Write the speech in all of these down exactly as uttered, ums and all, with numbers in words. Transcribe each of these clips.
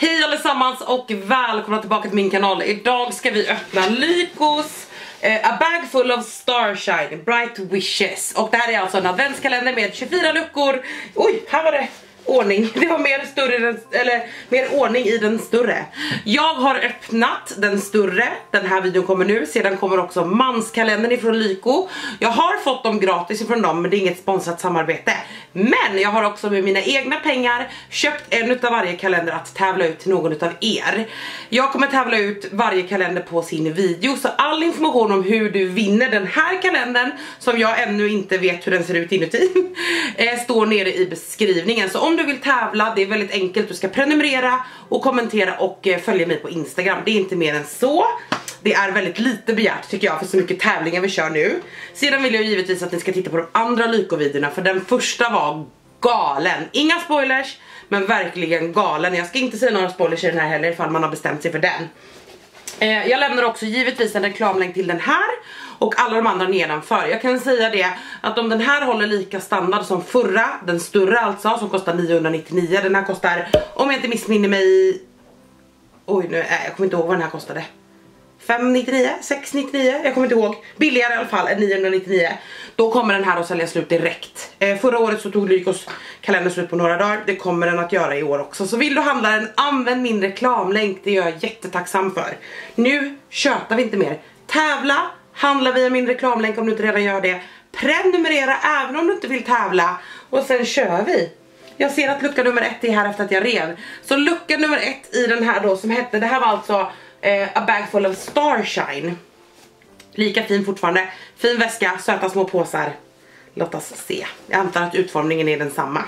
Hej allesammans och välkomna tillbaka till min kanal. Idag ska vi öppna Lykos uh, A Bag Full of Starshine Bright Wishes. Och det här är alltså en adventskalender med tjugofyra luckor. Oj, här var det ordning. Det var mer större, eller mer ordning i den större. Jag har öppnat den större. Den här videon kommer nu. Sedan kommer också manskalendern ifrån Lyko. Jag har fått dem gratis ifrån dem, men det är inget sponsrat samarbete. Men jag har också med mina egna pengar köpt en utav varje kalender att tävla ut till någon utav er. Jag kommer tävla ut varje kalender på sin video. Så all information om hur du vinner den här kalendern, som jag ännu inte vet hur den ser ut inuti, står nere i beskrivningen. Så om du vill tävla, det är väldigt enkelt. Du ska prenumerera och kommentera och följa mig på Instagram. Det är inte mer än så. Det är väldigt lite begärt tycker jag, för så mycket tävlingar vi kör nu. Sedan vill jag givetvis att ni ska titta på de andra Lyko-videorna, för den första var galen. Inga spoilers, men verkligen galen. Jag ska inte säga några spoilers i den här heller ifall man har bestämt sig för den. eh, Jag lämnar också givetvis en reklamlänk till den här och alla de andra nedanför. Jag kan säga det att om den här håller lika standard som förra, den större alltså, som kostar niohundranittionio. Den här kostar, om jag inte missminner mig, oj nu, äh, jag kommer inte ihåg vad den här kostade, femhundranittionio, sexhundranittionio, jag kommer inte ihåg. Billigare i alla fall än niohundranittionio. Då kommer den här att sälja slut direkt. eh, Förra året så tog Lykos kalender slut på några dagar. Det kommer den att göra i år också. Så vill du handla den, använd min reklamlänk. Det är jag jättetacksam för. Nu tjötar vi inte mer. Tävla, handla via min reklamlänk om du inte redan gör det. Prenumerera även om du inte vill tävla. Och sen kör vi. Jag ser att lucka nummer ett är här efter att jag rev. Så lucka nummer ett i den här då, som hette, det här var alltså Uh, A Bag Full of Starshine. Lika fin fortfarande. Fin väska, söta små påsar. Låt oss se. Jag antar att utformningen är densamma.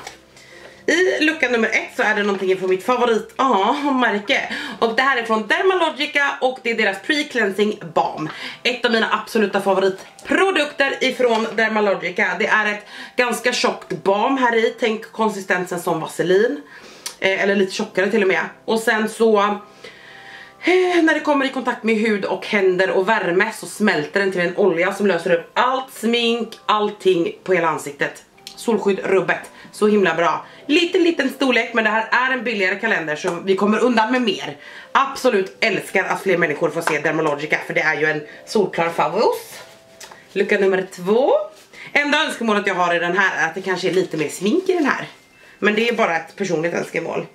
I lucka nummer ett så är det någonting från mitt favorit ah, märke. Och det här är från Dermalogica och det är deras Pre-Cleansing Balm. Ett av mina absoluta favoritprodukter ifrån Dermalogica. Det är ett ganska tjockt balm här i. Tänk konsistensen som vaselin. eh, Eller lite tjockare till och med. Och sen så när det kommer i kontakt med hud och händer och värme så smälter den till en olja som löser upp allt smink, allting på hela ansiktet. Solskydd, rubbet, så himla bra. Lite liten storlek, men det här är en billigare kalender så vi kommer undan med mer. Absolut älskar att fler människor får se Dermalogica, för det är ju en solklar favorit. Lucka nummer två. Enda önskemålet jag har i den här är att det kanske är lite mer smink i den här. Men det är bara ett personligt önskemål.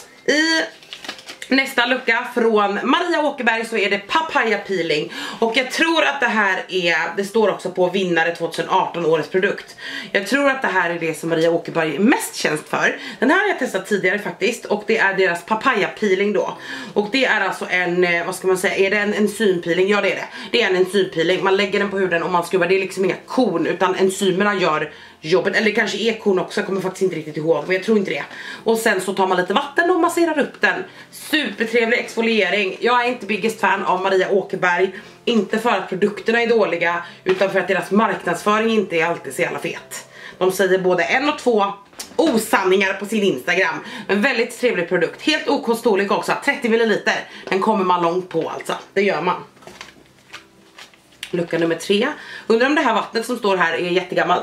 I nästa lucka från Maria Åkerberg så är det papaya peeling. Och jag tror att det här är, det står också på vinnare tjugoarton årets produkt. Jag tror att det här är det som Maria Åkerberg är mest känd för. Den här har jag testat tidigare faktiskt. Och det är deras papaya peeling då. Och det är alltså en, vad ska man säga, är det en enzympeeling? Ja det är det. Det är en enzympeeling, man lägger den på huden och man skruvar. Det är liksom inga korn utan enzymerna gör jobbet. Eller kanske är korn också, jag kommer faktiskt inte riktigt ihåg, men jag tror inte det. Och sen så tar man lite vatten och masserar upp den. Supertrevlig exfoliering. Jag är inte biggest fan av Maria Åkerberg. Inte för att produkterna är dåliga, utan för att deras marknadsföring inte är alltid så jävla fet. De säger både en och två osanningar på sin Instagram. Men väldigt trevlig produkt. Helt OK storlek också, trettio milliliter. Den kommer man långt på alltså, det gör man. Lucka nummer tre. Undrar om det här vattnet som står här är jättegammalt.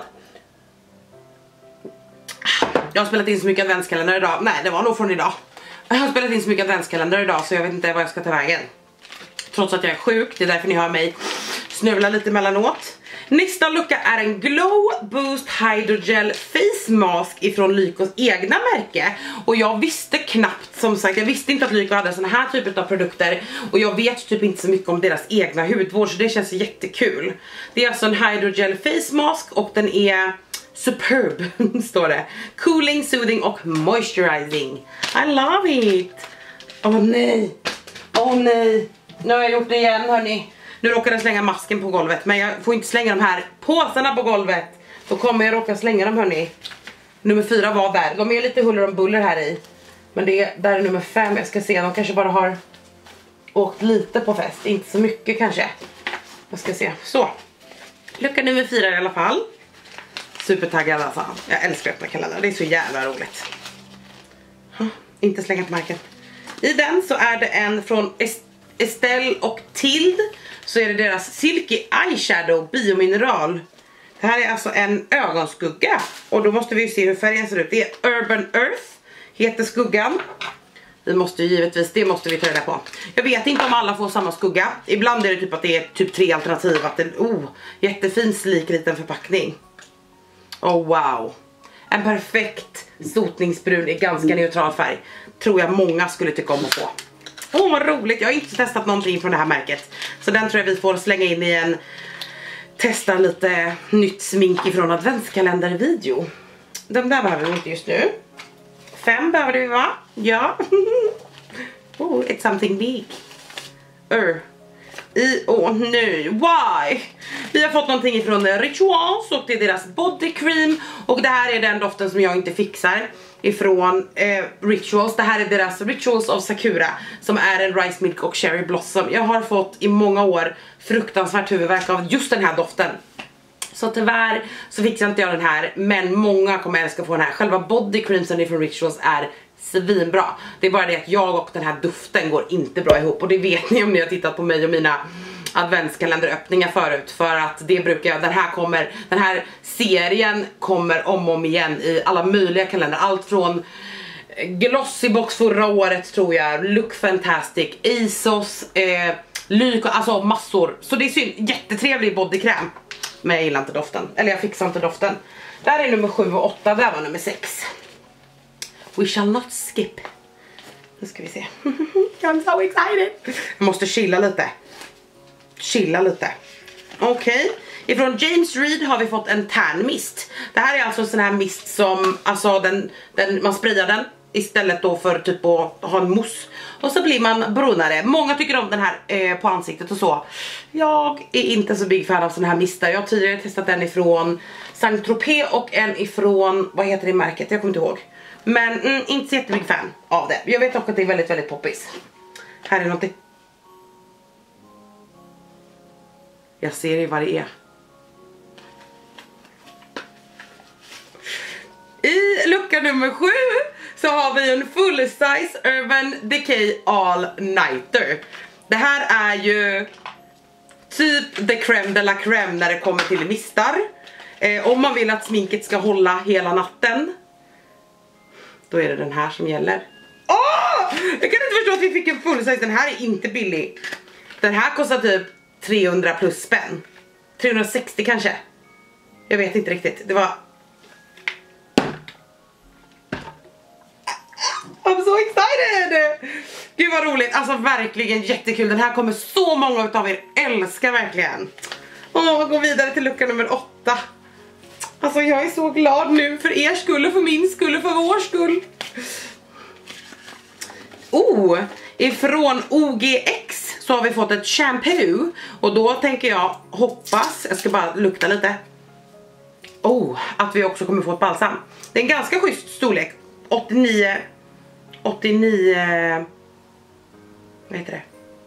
Jag har spelat in så mycket adventskalender idag. Nej, det var nog från idag. Jag har spelat in så mycket adventskalender idag så jag vet inte vad jag ska ta vägen. Trots att jag är sjuk, det är därför ni hör mig snövla lite mellanåt. Nästa lucka är en Glow Boost Hydrogel Face Mask ifrån Lykos egna märke. Och jag visste knappt, som sagt, jag visste inte att Lyko hade såna här typer av produkter. Och jag vet typ inte så mycket om deras egna hudvård, så det känns jättekul. Det är alltså en Hydrogel Face Mask och den är superb, står det. Cooling, soothing och moisturizing. I love it. Åh oh, nej. Åh oh, nej. Nu har jag gjort det igen hörni. Nu råkar jag slänga masken på golvet, men jag får inte slänga de här påsarna på golvet. Då kommer jag råka slänga dem hörni. Nummer fyra var där. De är lite huller om buller här i. Men det är, där är nummer fem. Jag ska se, de kanske bara har åkt lite på fest. Inte så mycket kanske. Jag ska se, så. Lucka nummer fyra i alla fall. Supertaggad alltså. Jag älskar att öppna kalendern. Det är så jävla roligt. Huh, inte slänga på marken. I den så är det en från Estelle och Tild. Så är det deras Silky Eyeshadow Biomineral. Det här är alltså en ögonskugga. Och då måste vi ju se hur färgen ser ut. Det är Urban Earth, heter skuggan. Vi måste ju givetvis, det måste vi ta reda på. Jag vet inte om alla får samma skugga. Ibland är det typ att det är typ tre alternativ. Att det, oh, jättefin slik liten förpackning. Oh wow. En perfekt sotningsbrun i ganska neutral färg. Tror jag många skulle tycka om att få. Åh oh, vad roligt, jag har inte testat någonting från det här märket. Så den tror jag vi får slänga in i en testa lite nytt smink ifrån adventskalendervideo. De där behöver vi inte just nu. Fem behöver vi va? Ja. Oh, it's something big. Uh. I, åh oh, nej, why? Vi har fått någonting ifrån Rituals och det är deras body cream. Och det här är den doften som jag inte fixar ifrån eh, Rituals. Det här är deras Rituals of Sakura, som är en rice milk och cherry blossom. Jag har fått i många år fruktansvärt huvudvärk av just den här doften. Så tyvärr så fixar inte jag den här, men många kommer älska att få den här. Själva body creamsen från Rituals är svinbra. Det är bara det att jag och den här doften går inte bra ihop. Och det vet ni om ni har tittat på mig och mina adventskalenderöppningar förut. För att det brukar jag, den här kommer, den här serien kommer om och om igen i alla möjliga kalender. Allt från Glossybox förra året tror jag, Look Fantastic, ASOS, eh, Lyko, alltså massor. Så det är synd, jättetrevlig bodykräm. Men jag gillar inte doften, eller jag fixar inte doften. Där är nummer sju och åtta, där var nummer sex. We shall not skip. Nu ska vi se. I'm so excited. Jag måste chilla lite. Chilla lite. Okej. Okay. Ifrån James Read har vi fått en tan mist. Det här är alltså en sån här mist som, alltså den, den, man sprayar den istället då för typ att ha en mousse. Och så blir man brunare. Många tycker om den här eh, på ansiktet och så. Jag är inte så big fan av sån här mistar. Jag har tidigare testat den ifrån Saint-Tropez och en ifrån, vad heter det märket? Jag kommer inte ihåg. Men mm, inte så jättebig fan av det. Jag vet också att det är väldigt, väldigt poppis. Här är någonting. Jag ser ju vad det är. I lucka nummer sju så har vi en full size Urban Decay All Nighter. Det här är ju typ the crème de la crème när det kommer till mistar. Eh, om man vill att sminket ska hålla hela natten, då är det den här som gäller. Åh! Jag kan inte förstå att vi fick en full size. Den här är inte billig. Den här kostar typ trehundra plus spänn. trehundrasextio kanske. Jag vet inte riktigt. Det var... I'm so excited! Gud vad roligt. Alltså verkligen jättekul. Den här kommer så många av er älska verkligen. Åh, gå vidare till lucka nummer åtta. Alltså jag är så glad nu för er skull och för min skull och för vår skull. Oh, ifrån O G X så har vi fått ett shampoo. Och då tänker jag, hoppas, jag ska bara lukta lite. Oh, att vi också kommer få ett balsam. Det är en ganska schysst storlek. åttionio, åttionio, vad heter det?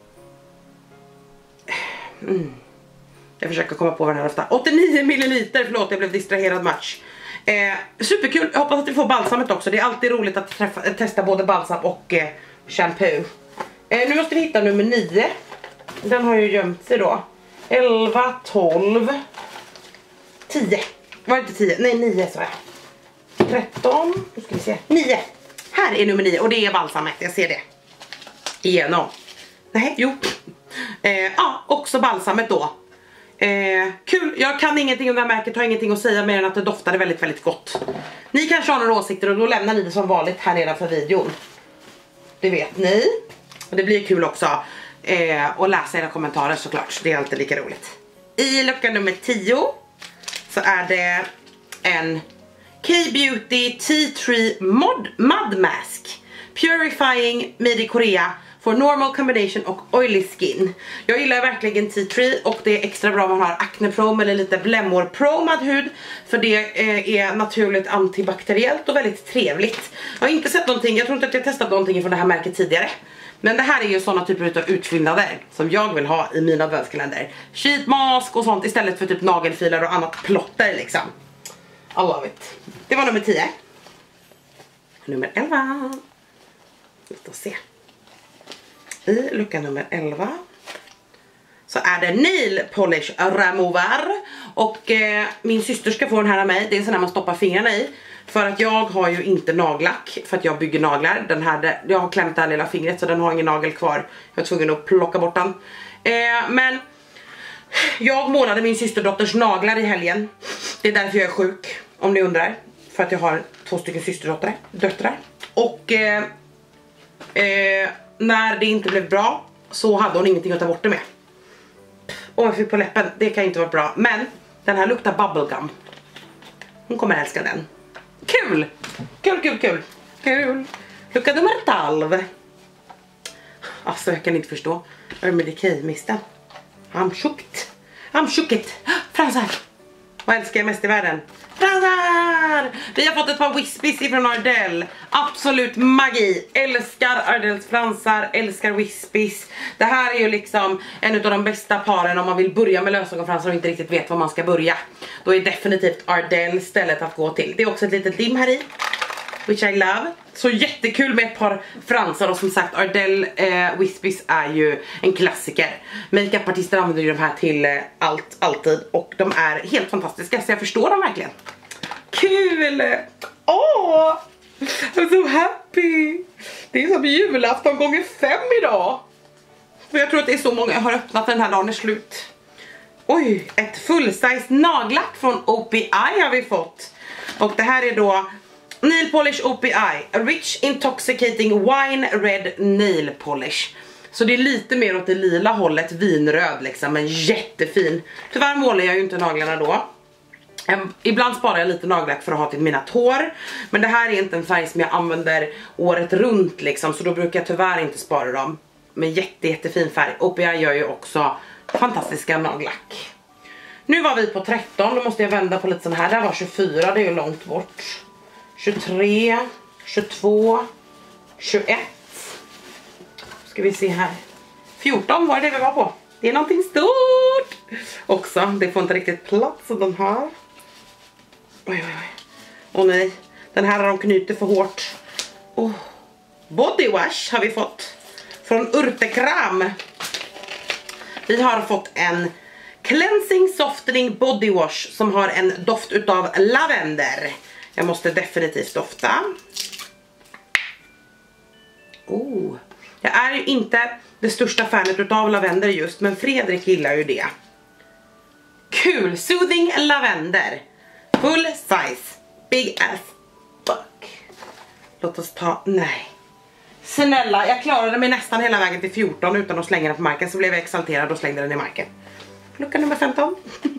Mm. Jag försöker komma på vad den här ofta. åttionio milliliter, förlåt jag blev distraherad match. Eh, superkul, jag hoppas att vi får balsamet också. Det är alltid roligt att träffa, testa både balsam och eh, shampoo. eh, Nu måste vi hitta nummer nio. Den har ju gömt sig då. elva, tolv, tio. Var det inte tio? Nej, nio så jag. tretton, nu ska vi se. nio. Här är nummer nio och det är balsamet, jag ser det. Igenom. Nej, jo. eh, Ja, också balsamet då. Eh, kul, jag kan ingenting om det här märket, har ingenting att säga mer än att det doftade väldigt, väldigt gott. Ni kanske har några åsikter och då lämnar ni det som vanligt här nedanför videon. Det vet ni. Och det blir kul också eh, att läsa era kommentarer såklart, det är alltid lika roligt. I lucka nummer tio så är det en K-Beauty Tea Tree Mod Mud Mask Purifying Made in Korea for normal combination och oily skin. Jag gillar verkligen Tea Tree och det är extra bra om man har acne prone eller lite blämmor promad hud. För det eh, är naturligt antibakteriellt och väldigt trevligt. Jag har inte sett någonting, jag tror inte att jag testat någonting från det här märket tidigare. Men det här är ju sådana typer av utfyllnader som jag vill ha i mina adventskalender. Sheet mask och sånt istället för typ nagelfilar och annat plotter liksom. I love it. Det var nummer tio. Nummer elva. Låt oss se. I lucka nummer elva så är det Nail Polish Remover. Och eh, min syster ska få den här av mig. Det är en sån här man stoppar fingrarna i. För att jag har ju inte nagellack för att jag bygger naglar. Den här, jag har klämt det här lilla fingret så den har ingen nagel kvar. Jag var tvungen att plocka bort den. Eh, men jag målade min systerdotters naglar i helgen. Det är därför jag är sjuk, om ni undrar. För att jag har två stycken systerdöttrar. Döttrar. Och eh, eh, när det inte blev bra så hade hon ingenting att ta bort det med. Och jag fick på läppen, det kan inte vara bra. Men den här luktar bubblegum. Hon kommer älska den. Kul! Kul, kul, kul. Kul. Lucka nummer tolv. Alltså jag kan inte förstå. Urban Decay-misten. I'm shooked. I'm shooked. Fransar. Vad älskar jag mest i världen? Fransar! Vi har fått ett par Wispies ifrån Ardell. Absolut magi. Älskar Ardells fransar. Älskar Wispies. Det här är ju liksom en av de bästa paren om man vill börja med lösögonfransar och inte riktigt vet var man ska börja. Då är definitivt Ardell stället att gå till. Det är också ett litet lim här i. Which I love. Så jättekul med ett par fransar och som sagt Ardell eh, Wispies är ju en klassiker. Makeup-artister använder ju de här till eh, allt, alltid och de är helt fantastiska så jag förstår dem verkligen. Kul! Åh! Oh, I'm so happy! Det är som julafton gånger fem idag. För jag tror att det är så många jag har öppnat den här dagen är slut. Oj, ett full-size nagellack från O P I har vi fått. Och det här är då Nail Polish O P I, Rich Intoxicating Wine Red Nail Polish. Så det är lite mer åt det lila hållet, vinröd liksom, men jättefin. Tyvärr målar jag ju inte naglarna då. Um, ibland sparar jag lite nagellack för att ha till mina tår. Men det här är inte en färg som jag använder året runt liksom, så då brukar jag tyvärr inte spara dem. Men jätte, jättefin färg. O P I gör ju också fantastiska nagellack. Nu var vi på tretton, då måste jag vända på lite sån här. Där var tjugofyra, det är ju långt bort. tjugotre, tjugotvå, tjugoett. Ska vi se här. fjorton var det vi var på. Det är någonting stort. Också, det får inte riktigt plats av den här. Oj, oj, oj. Åh nej, den här har de knutit för hårt. Oh. Body wash har vi fått. Från Urtekram. Vi har fått en Cleansing Softening Body Wash som har en doft utav lavender. Jag måste definitivt dofta. Oh. Jag är ju inte det största fanet utav lavender just, men Fredrik gillar ju det. Kul! Soothing lavender. Full size. Big as fuck. Låt oss ta... Nej. Snälla, jag klarade mig nästan hela vägen till fjorton utan att slänga den på marken. Så blev jag exalterad och slängde den i marken. Lucka nummer femton.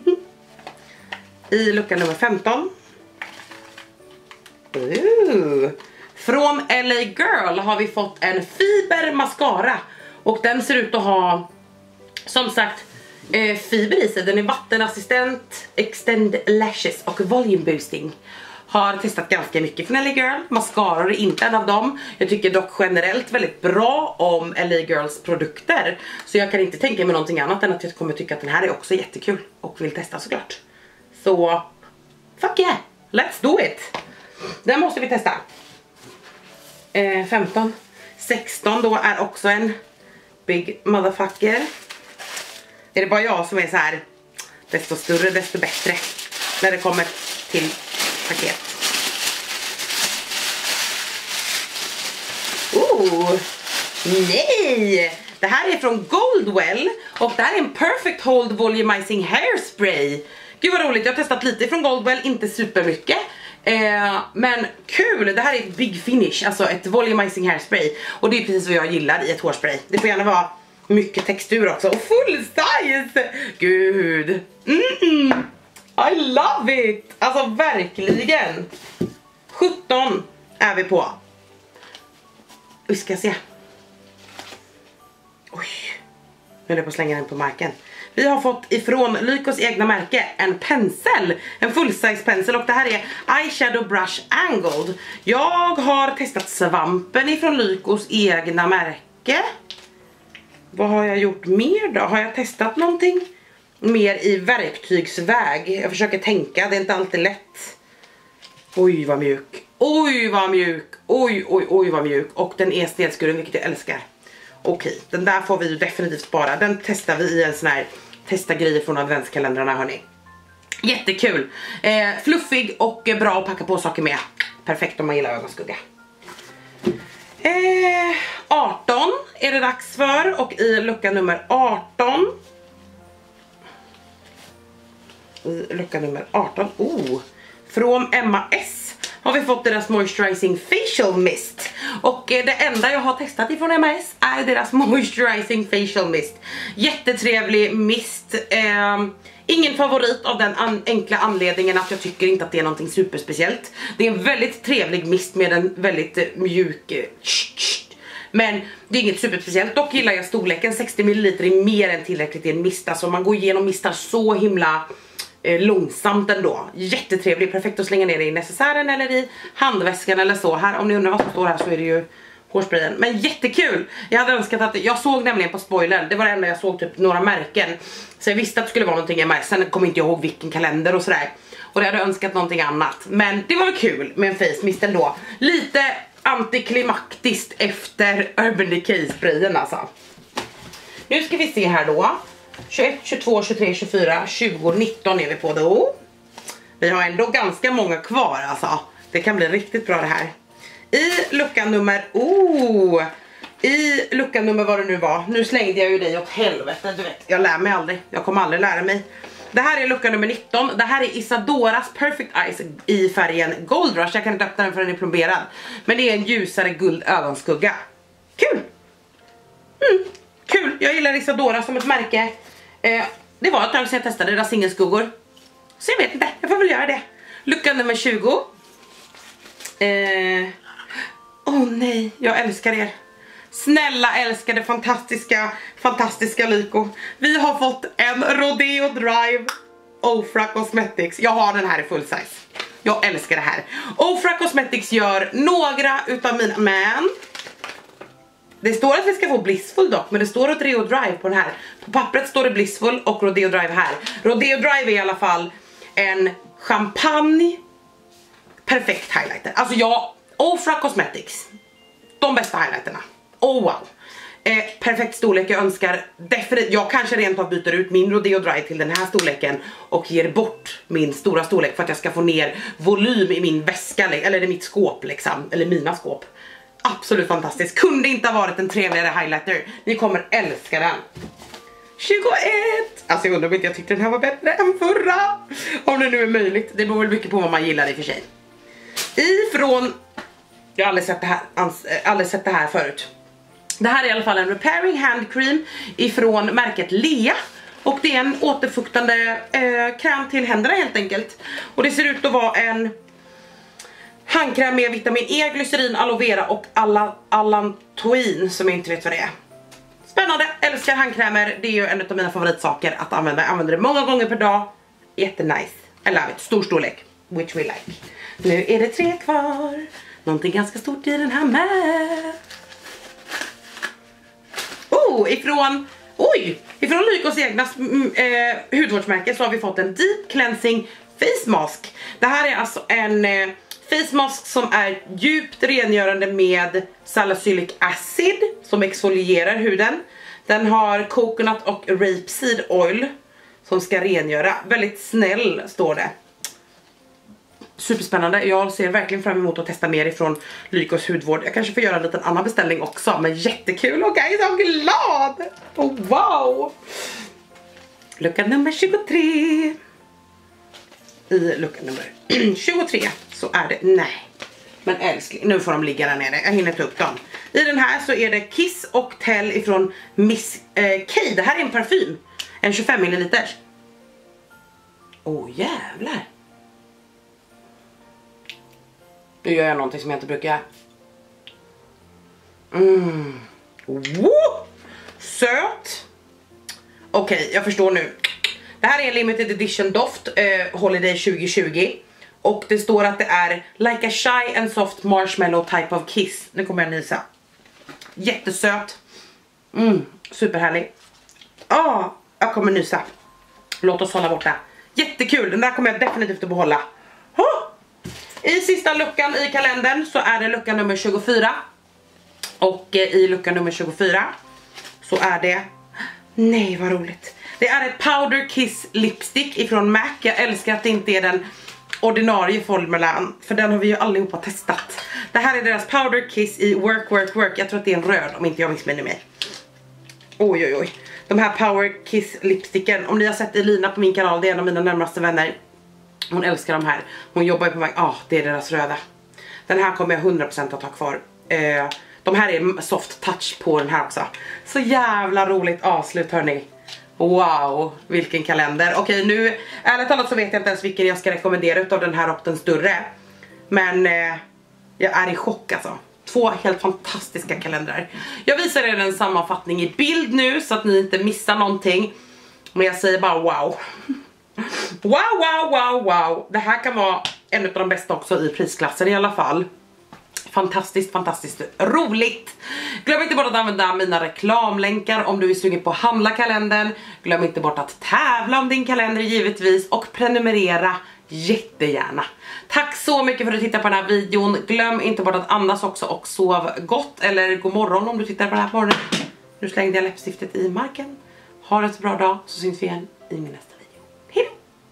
I lucka nummer femton. Ooh. Från L A Girl har vi fått en fiber mascara. Och den ser ut att ha, som sagt, eh, fiber i sig. Den är vattenassistent, extend lashes och volume boosting. Har testat ganska mycket från L A Girl. Mascaror är inte en av dem. Jag tycker dock generellt väldigt bra om L A Girls produkter. Så jag kan inte tänka mig någonting annat än att jag kommer tycka att den här är också jättekul. Och vill testa såklart. Så, fuck yeah, let's do it. Den måste vi testa. eh, femton, sexton då är också en big motherfucker. Är det bara jag som är så här, desto större desto bättre när det kommer till paket. Oh, nej! Det här är från Goldwell och det här är en Perfect Hold Volumizing Hairspray. Gud vad roligt, jag har testat lite från Goldwell, inte supermycket. Eh, men kul, det här är ett big finish, alltså ett volumizing hairspray. Och det är precis vad jag gillar i ett hårspray. Det får gärna vara mycket textur också. Och full size! Gud! Mm-mm. I love it! Alltså verkligen. sjutton är vi på. Vi ska se. Oj. Nu är det på att slänga den på marken. Vi har fått ifrån Lykos egna märke en pensel, en full-size pensel, och det här är Eyeshadow Brush Angled. Jag har testat svampen ifrån Lykos egna märke. Vad har jag gjort mer då? Har jag testat någonting mer i verktygsväg? Jag försöker tänka, det är inte alltid lätt. Oj vad mjuk, oj vad mjuk, oj oj oj vad mjuk. Och den är snedskuren, vilket jag älskar. Okej, den där får vi ju definitivt spara. Den testar vi i en sån här testa grejer från adventskalendrarna, hörni. Jättekul. Eh, fluffig och bra att packa på saker med. Perfekt om man gillar ögonskugga. Eh, arton är det dags för. Och i lucka nummer arton. I lucka nummer arton. Oh, från Emma S har vi fått deras Moisturizing Facial Mist. Och eh, det enda jag har testat ifrån Emma S är deras Moisturizing Facial Mist. Jättetrevlig mist. Eh, ingen favorit av den an enkla anledningen att jag tycker inte att det är någonting superspeciellt. Det är en väldigt trevlig mist med en väldigt eh, mjuk... Eh, men det är inget superspeciellt. Dock gillar jag storleken. sextio milliliter är mer än tillräckligt i en mist. Alltså man går igenom mistar så himla... Eh, långsamt ändå. Jättetrevlig, perfekt att slänga ner i necessären eller i handväskan eller så. Här, om ni undrar vad som står här så är det ju hårsprayen. Men jättekul! Jag hade önskat att, jag såg nämligen på spoilern, det var det enda jag såg typ några märken. Så jag visste att det skulle vara någonting med. Sen kom inte jag ihåg vilken kalender och sådär. Och jag hade önskat någonting annat. Men det var väl kul med en face mist ändå. Lite antiklimaktiskt efter Urban Decay sprayen alltså. Nu ska vi se här då. tjugoett, tjugotvå, tjugotre, tjugofyra, tjugo, nitton är vi på då. Vi har ändå ganska många kvar alltså. Det kan bli riktigt bra det här. I lucka nummer... Oh! I lucka nummer vad det nu var. Nu slängde jag ju dig åt helvete, du vet. Jag lär mig aldrig. Jag kommer aldrig lära mig. Det här är lucka nummer nitton. Det här är Isadoras Perfect Eyes i färgen Gold Rush. Jag kan inte öppna den för den är plomberad. Men det är en ljusare guld ögonskugga. Kul! Mm. Kul, jag gillar Isadora som ett märke. eh, Det var ett tag sedan jag testade deras singelskuggor. Så jag vet inte, jag får väl göra det. Lucka nummer tjugo. Åh eh, oh nej, jag älskar er. Snälla älskade fantastiska, fantastiska Lyko. Vi har fått en Rodeo Drive Ofra Cosmetics. Jag har den här i full size. Jag älskar det här. Ofra Cosmetics gör några utav mina, men det står att vi ska få Blissful dock, men det står Rodeo Drive på den här. På pappret står det Blissful och Rodeo Drive här. Rodeo Drive är i alla fall en champagne perfekt highlighter. Alltså jag, Ofra Cosmetics, de bästa highlighterna. Oh wow. Eh, perfekt storlek, jag önskar definitivt, jag kanske rent av byter ut min Rodeo Drive till den här storleken och ger bort min stora storlek för att jag ska få ner volym i min väska, eller i mitt skåp liksom, eller mina skåp. Absolut fantastiskt. Kunde inte ha varit en trevligare highlighter. Ni kommer älska den. tjugoett. Alltså jag undrar om inte jag tyckte den här var bättre än förra. Om det nu är möjligt. Det beror väl mycket på vad man gillar i och för sig. Ifrån... Jag har aldrig sett det här, aldrig sett det här förut. Det här är i alla fall en repairing hand cream ifrån märket Lea. Och det är en återfuktande eh, kräm till händerna helt enkelt. Och det ser ut att vara en... handkräm med vitamin E, glycerin, aloe vera och allantoin som jag inte vet vad det är. Spännande, älskar handkrämer. Det är ju en av mina favoritsaker att använda. Jag använder det många gånger per dag. Jättenice. I love it. Stor storlek. Which we like. Nu är det tre kvar. Någonting ganska stort i den här med. Oh, ifrån... Oj! Ifrån Lykos egna eh, hudvårdsmärke så har vi fått en Deep Cleansing Face Mask. Det här är alltså en... Eh, face mask som är djupt rengörande med salicylic acid som exfolierar huden. Den har coconut och rapeseed oil som ska rengöra. Väldigt snäll står det. Superspännande. Jag ser verkligen fram emot att testa mer ifrån Lykos hudvård. Jag kanske får göra en liten annan beställning också. Men jättekul och jag är så glad. Oh, wow. Lucka nummer tjugotre. I lucka nummer tjugotre så är det, nej. Men älskling, nu får de ligga där nere. Jag hinner ta upp dem. I den här så är det Kiss och Tell ifrån Miss eh, K. Det här är en parfym. En tjugofem milliliter. Åh oh, jävlar. Nu gör jag någonting som jag inte brukar. Mm. Woo! Söt. Okej, okay, jag förstår nu. Det här är en limited edition doft, eh, Holiday tjugo tjugo. Och det står att det är like a shy and soft marshmallow type of kiss. Nu kommer jag nysa. Jättesöt. Mm, superhärlig. Ah, jag kommer nysa. Låt oss hålla borta. Jättekul, den där kommer jag definitivt att behålla. Oh! I sista luckan i kalendern så är det lucka nummer tjugofyra. Och eh, i lucka nummer tjugofyra så är det... Nej, vad roligt. Det är ett Powder Kiss lipstick ifrån MAC. Jag älskar att det inte är den ordinarie formulan, för den har vi ju allihopa testat. Det här är deras Powder Kiss i Work Work Work. Jag tror att det är en röd om inte jag missminner mig. Oj oj oj. De här Power Kiss lipsticken, om ni har sett Elina på min kanal, det är en av mina närmaste vänner. Hon älskar de här. Hon jobbar ju på mig. Ja, ah, det är deras röda. Den här kommer jag hundra procent att ha kvar. Eh, de här är soft touch på den här också. Så jävla roligt avslut hörni. Wow, vilken kalender. Okej, nu ärligt talat så vet jag inte ens vilken jag ska rekommendera utav den här och den större. Men eh, jag är i chock alltså. Två helt fantastiska kalendrar. Jag visar er en sammanfattning i bild nu så att ni inte missar någonting. Men jag säger bara wow. Wow, wow, wow, wow. Det här kan vara en av de bästa också i prisklassen i alla fall. Fantastiskt, fantastiskt roligt. Glöm inte bort att använda mina reklamlänkar om du är sugen på att handla kalendern. Glöm inte bort att tävla om din kalender givetvis. Och prenumerera jättegärna. Tack så mycket för att du tittar på den här videon. Glöm inte bort att andas också och sov gott. Eller god morgon om du tittar på den här morgonen. Nu slängde jag läppstiftet i marken. Ha en så bra dag så syns vi igen i min nästa.